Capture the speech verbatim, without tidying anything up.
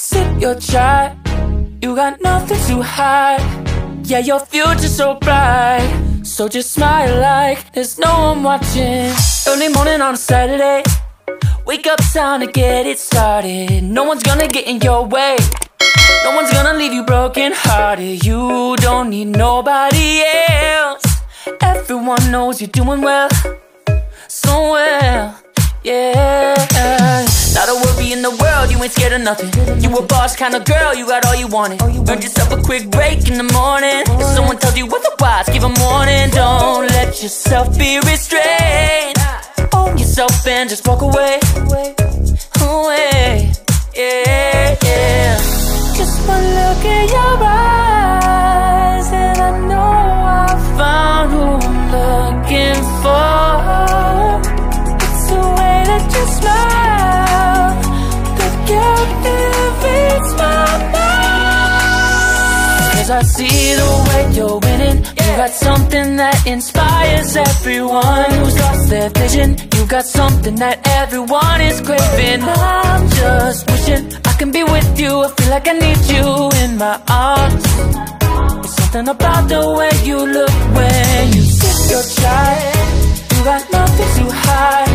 Sip your chai, you got nothing to hide. Yeah, your future's so bright, so just smile like there's no one watching. Early morning on a Saturday, wake up, time to get it started. No one's gonna get in your way, no one's gonna leave you broken hearted. You don't need nobody else, everyone knows you're doing well, so well, yeah. Not a worry in the world, you ain't scared of nothing. You a boss kind of girl, you got all you wanted. Earned yourself a quick break in the morning. If someone tells you otherwise, give 'em warning. Don't let yourself be restrained, own yourself and just walk away, away, yeah, yeah. Just one look in your eyes and I know I found who I'm looking for. It's the way that you smile that captivates my mind. Cause I see the way you're winning. You got something that inspires everyone who's lost their vision. You got something that everyone is craving. I'm just wishing I can be with you. I feel like I need you in my arms. There's something about the way you look when you sip your chai. You got nothing to hide.